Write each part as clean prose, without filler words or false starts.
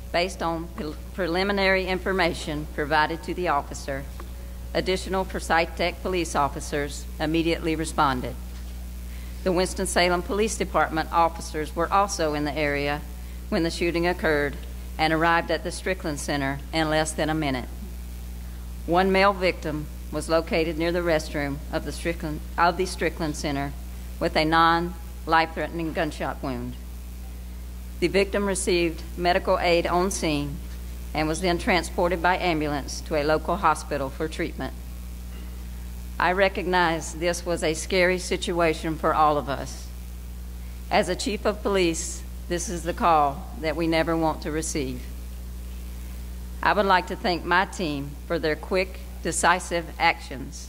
Based on preliminary information provided to the officer, additional Forsyth Tech police officers immediately responded. The Winston-Salem Police Department officers were also in the area when the shooting occurred and arrived at the Strickland Center in less than a minute. One male victim was located near the restroom of the Strickland Center with a non-life-threatening gunshot wound. The victim received medical aid on scene and was then transported by ambulance to a local hospital for treatment. I recognize this was a scary situation for all of us. As a chief of police, this is the call that we never want to receive. I would like to thank my team for their quick, decisive actions.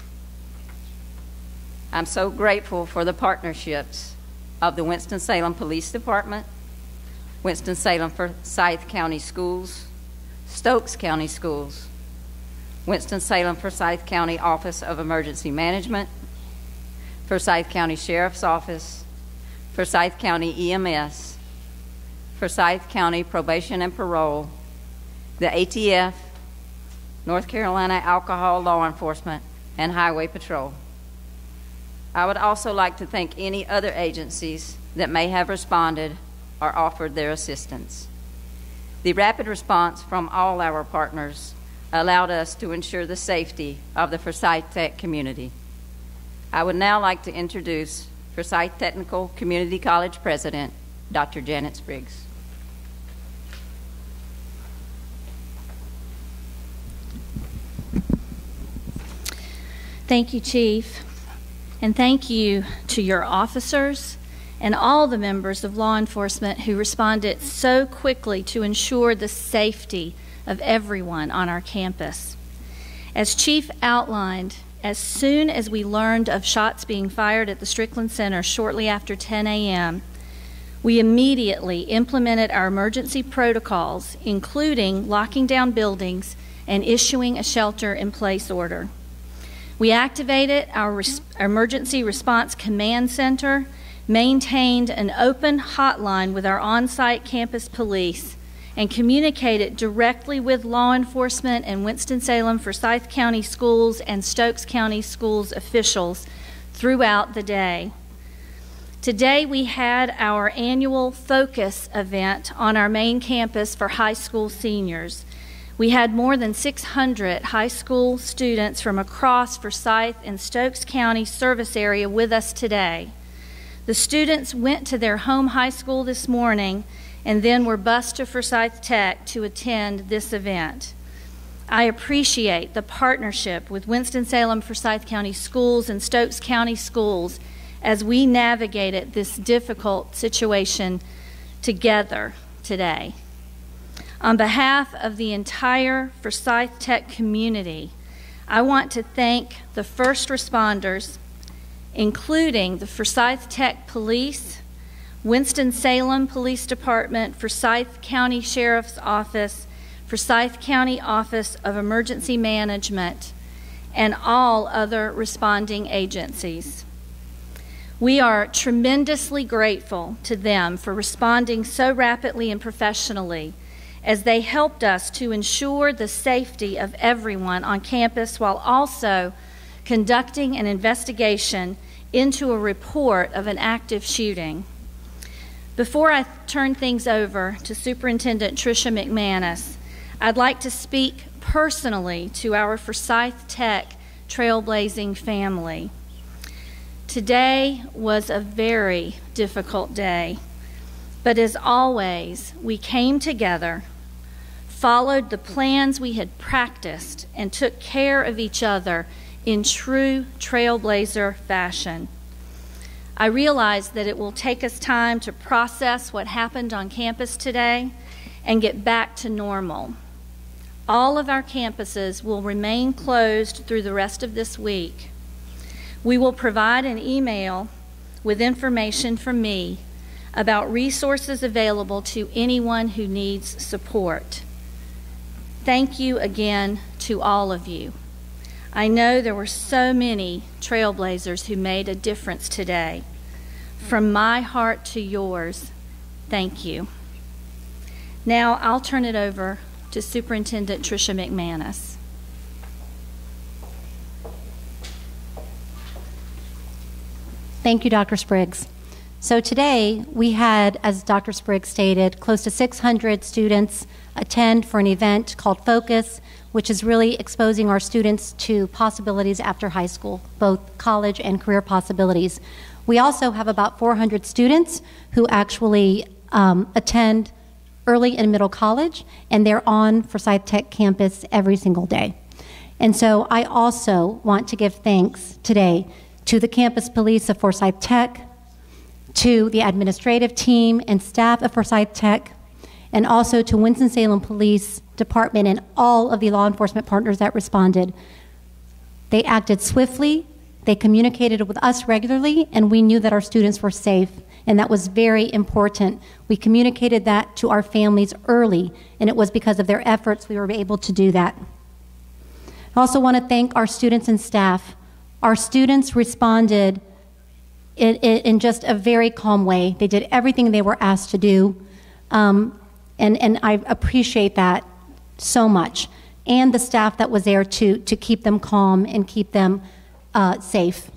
I'm so grateful for the partnerships of the Winston-Salem Police Department, Winston-Salem Forsyth County Schools, Stokes County Schools, Winston-Salem Forsyth County Office of Emergency Management, Forsyth County Sheriff's Office, Forsyth County EMS, Forsyth County Probation and Parole, the ATF, North Carolina Alcohol Law Enforcement, and Highway Patrol. I would also like to thank any other agencies that may have responded or offered their assistance. The rapid response from all our partners allowed us to ensure the safety of the Forsyth Tech community. I would now like to introduce Forsyth Technical Community College President, Dr. Janet Spriggs. Thank you, Chief, and thank you to your officers and all the members of law enforcement who responded so quickly to ensure the safety of everyone on our campus. As Chief outlined, as soon as we learned of shots being fired at the Strickland Center shortly after 10 a.m., we immediately implemented our emergency protocols, including locking down buildings and issuing a shelter-in-place order. We activated our emergency response command center, maintained an open hotline with our on-site campus police, and communicated directly with law enforcement and Winston-Salem Forsyth County Schools and Stokes County Schools officials throughout the day. Today we had our annual Focus event on our main campus for high school seniors. We had more than 600 high school students from across Forsyth and Stokes County service area with us today. The students went to their home high school this morning and then were bused to Forsyth Tech to attend this event. I appreciate the partnership with Winston-Salem Forsyth County Schools and Stokes County Schools as we navigated this difficult situation together today. On behalf of the entire Forsyth Tech community, I want to thank the first responders, including the Forsyth Tech Police, Winston-Salem Police Department, Forsyth County Sheriff's Office, Forsyth County Office of Emergency Management, and all other responding agencies. We are tremendously grateful to them for responding so rapidly and professionally as they helped us to ensure the safety of everyone on campus while also conducting an investigation into a report of an active shooting. Before I turn things over to Superintendent Tricia McManus, I'd like to speak personally to our Forsyth Tech trailblazing family. Today was a very difficult day, but as always, we came together, followed the plans we had practiced, and took care of each other in true trailblazer fashion. I realize that it will take us time to process what happened on campus today and get back to normal. All of our campuses will remain closed through the rest of this week. We will provide an email with information from me about resources available to anyone who needs support. Thank you again to all of you. I know there were so many trailblazers who made a difference today. From my heart to yours, thank you. Now I'll turn it over to Superintendent Tricia McManus. Thank you, Dr. Spriggs. So today we had, as Dr. Spriggs stated, close to 600 students attend for an event called Focus, which is really exposing our students to possibilities after high school, both college and career possibilities. We also have about 400 students who actually attend early and middle college, and they're on Forsyth Tech campus every single day. And so I also want to give thanks today to the campus police of Forsyth Tech, to the administrative team and staff of Forsyth Tech, and also to Winston-Salem Police Department and all of the law enforcement partners that responded. They acted swiftly, they communicated with us regularly, and we knew that our students were safe, and that was very important. We communicated that to our families early, and it was because of their efforts we were able to do that. I also want to thank our students and staff. Our students responded in just a very calm way. They did everything they were asked to do, and I appreciate that so much. And the staff that was there to keep them calm and keep them safe.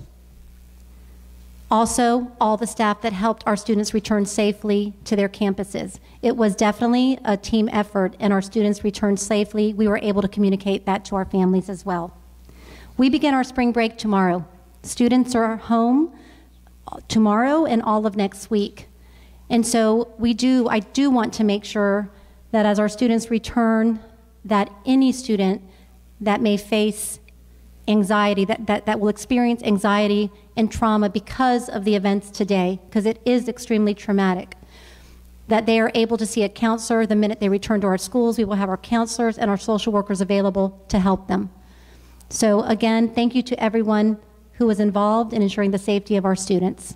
Also, all the staff that helped our students return safely to their campuses. It was definitely a team effort, and our students returned safely. We were able to communicate that to our families as well. We begin our spring break tomorrow. Students are home tomorrow and all of next week. And so I do want to make sure that as our students return, that any student that may face anxiety, that will experience anxiety and trauma because of the events today, because it is extremely traumatic, that they are able to see a counselor the minute they return to our schools. We will have our counselors and our social workers available to help them. So again, thank you to everyone who was involved in ensuring the safety of our students.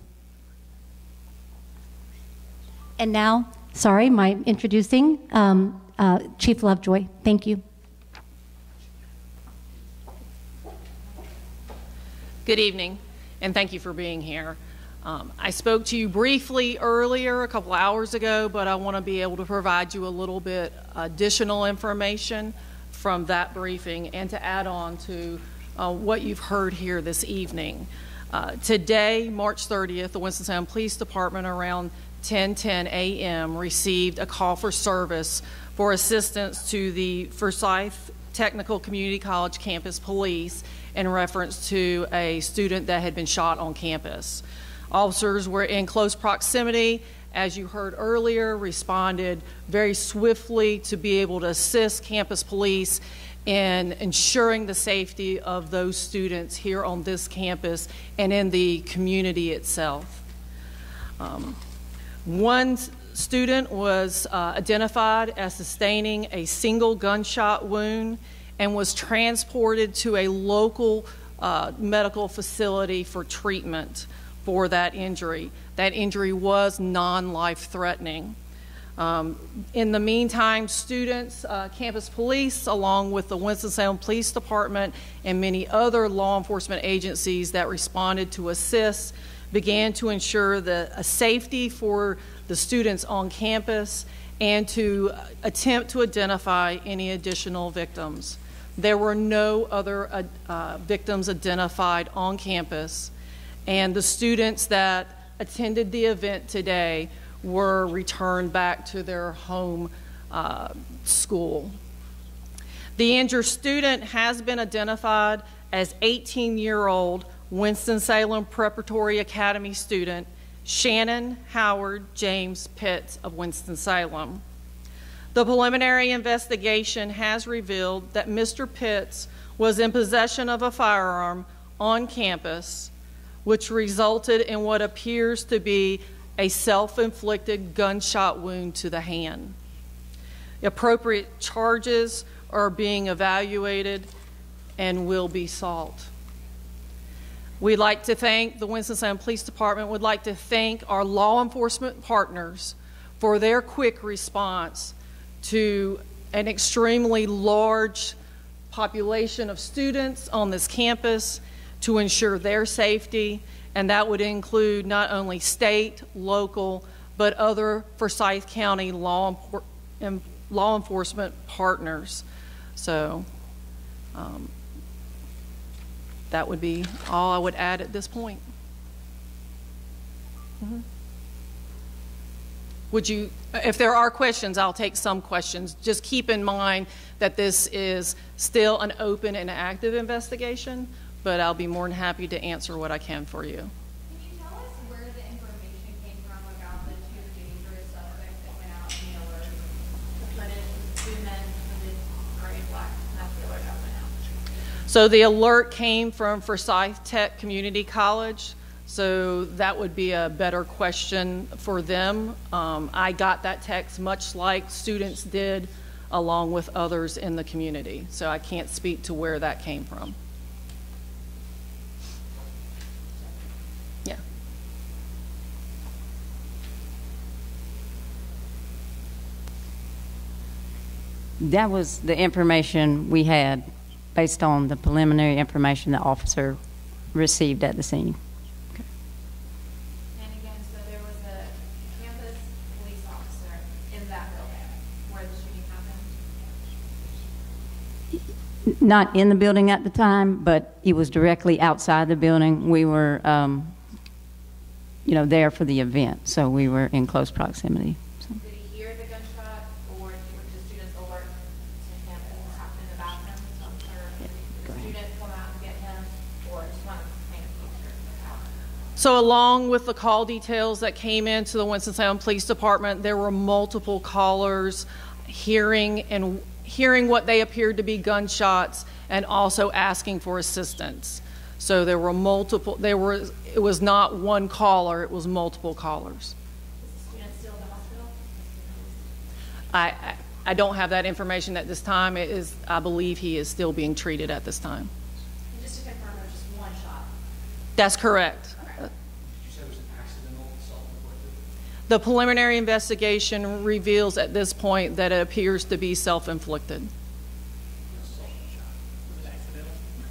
And now, my introducing Chief Lovejoy. Thank you. Good evening, and thank you for being here. I spoke to you briefly earlier, a couple hours ago, but I want to be able to provide you a little bit additional information from that briefing and to add on to what you've heard here this evening. Today, March 30th, the Winston-Salem Police Department around 10:10 a.m. received a call for service for assistance to the Forsyth Technical Community College campus police in reference to a student that had been shot on campus. Officers were in close proximity, as you heard earlier, responded very swiftly to be able to assist campus police in ensuring the safety of those students here on this campus and in the community itself. One student was identified as sustaining a single gunshot wound and was transported to a local medical facility for treatment for that injury. That injury was non-life-threatening. In the meantime, students, campus police, along with the Winston-Salem Police Department and many other law enforcement agencies that responded to assist, began to ensure the safety for the students on campus and to attempt to identify any additional victims. There were no other victims identified on campus, and the students that attended the event today were returned back to their home school. The injured student has been identified as 18-year-old Winston-Salem Preparatory Academy student Shannon Howard James Pitts of Winston-Salem. The preliminary investigation has revealed that Mr. Pitts was in possession of a firearm on campus, which resulted in what appears to be a self-inflicted gunshot wound to the hand. Appropriate charges are being evaluated and will be sought. We'd like to thank the Winston-Salem Police Department, would like to thank our law enforcement partners for their quick response to an extremely large population of students on this campus to ensure their safety, and that would include not only state, local, but other Forsyth County law law enforcement partners. So that would be all I would add at this point. Would you, if there are questions, I'll take some questions. Just keep in mind that this is still an open and active investigation, but I'll be more than happy to answer what I can for you. Can you tell us where the information came from about the two dangerous suspects that went out in the alert? But it's two men with gray and black, and that's the alert that went out. So the alert came from Forsyth Tech Community College. So that would be a better question for them. I got that text much like students did along with others in the community. So I can't speak to where that came from. Yeah. That was the information we had based on the preliminary information the officer received at the scene. And again, so there was a campus police officer in that building where the shooting happened? Not in the building at the time, but he was directly outside the building. We were, there for the event, so we were in close proximity. So. Did he hear the gunshot, or were the students alert to him and what happened in the bathroom? Or did the students come out and get him, or just want to paint a picture of how? So along with the call details that came into the Winston-Salem Police Department, there were multiple callers hearing what they appeared to be gunshots and also asking for assistance. So there were multiple, it was not one caller, it was multiple callers. Is the student still in the hospital? I don't have that information at this time. I believe he is still being treated at this time. And just to confirm, there was just one shot? That's correct. Okay. Did you say it was an accidental self-inflicted? The preliminary investigation reveals at this point that it appears to be self-inflicted. Was it accidental?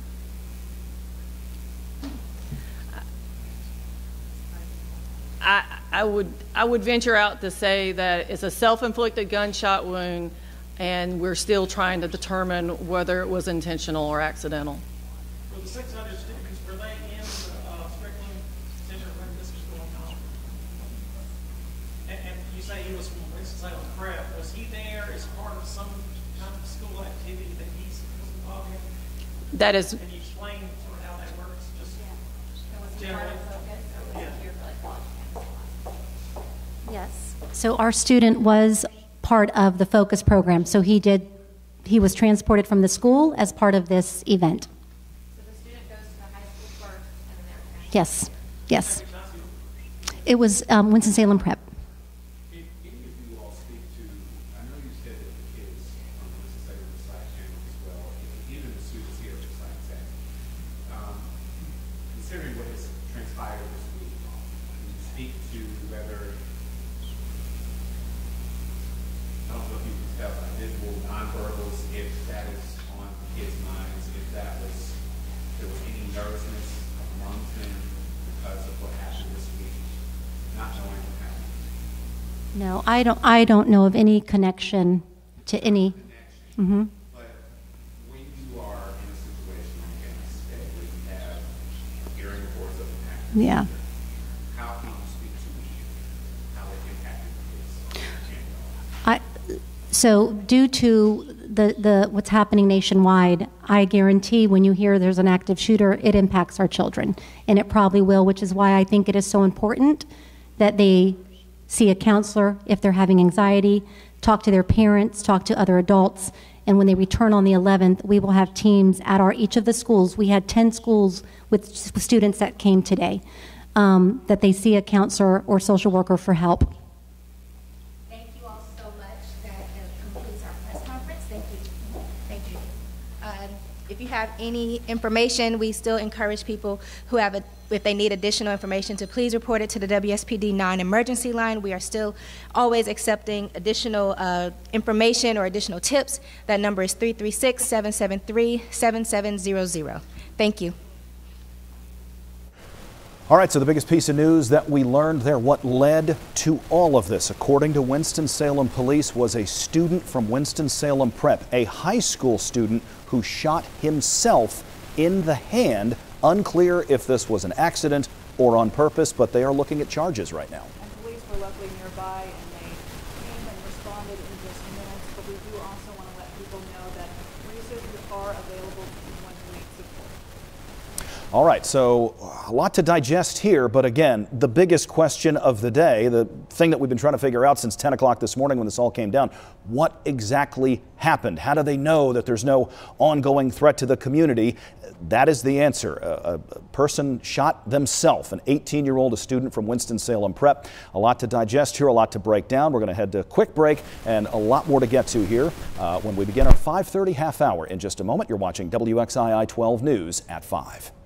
I would venture out to say that it's a self-inflicted gunshot wound, and we're still trying to determine whether it was intentional or accidental. Were the 600 students, were they in the Strickland Center when this was going on? And you say he was from Winston-Salem Prep. Was he there as part of some kind of school activity that he was involved in? That is, Can you explain sort of how that works? Just It was generally. part of focus, or was it here for like college campus? Yes. So our student was part of the Focus program. So he was transported from the school as part of this event. So the student goes to the high school first, and then they're transferred? Yes. Yes. It was Winston-Salem Prep. Can any of you all speak to, I know you said that the kids from Winston-Salem Forsyth campus as well, even the students here at Forsyth Tech, considering what has transpired this week, can you speak to whether, I don't know if you can tell by visual, nonverbals, if that is on the kids' minds, if there was any nervousness amongst them because of what happened this week, not knowing what happened. No, I don't know of any connection to any. Mm-hmm. But when you are in a situation like this, that where you have hearing reports of an accident, Yeah. how can you speak to how it impacted the kids? So due to the what's happening nationwide, I guarantee when you hear there's an active shooter, it impacts our children, and it probably will, which is why I think it is so important that they see a counselor if they're having anxiety, talk to their parents, talk to other adults, and when they return on the 11th, we will have teams at each of the schools. We had 10 schools with students that came today, that they see a counselor or social worker for help. Thank you all so much. That concludes our press conference. Thank you. Thank you. If you have any information, we still encourage people who have if they need additional information, to please report it to the WSPD 9 emergency line. We are still always accepting additional information or additional tips. That number is 336-773-7700. Thank you. All right, so the biggest piece of news that we learned there, what led to all of this, according to Winston-Salem police, was a student from Winston-Salem Prep, a high school student who shot himself in the hand. Unclear if this was an accident or on purpose, but they are looking at charges right now. And police were luckily nearby, and they came and responded in just minutes, but we do also want to let people know that resources are available to anyone who needs support. All right, so a lot to digest here, but again, the biggest question of the day, the thing that we've been trying to figure out since 10 o'clock this morning when this all came down, what exactly happened? How do they know that there's no ongoing threat to the community? That is the answer. A person shot themselves, an 18-year-old, a student from Winston-Salem Prep. A lot to digest here, a lot to break down. We're going to head to a quick break and a lot more to get to here when we begin our 5:30 half hour. In just a moment, you're watching WXII 12 News at 5.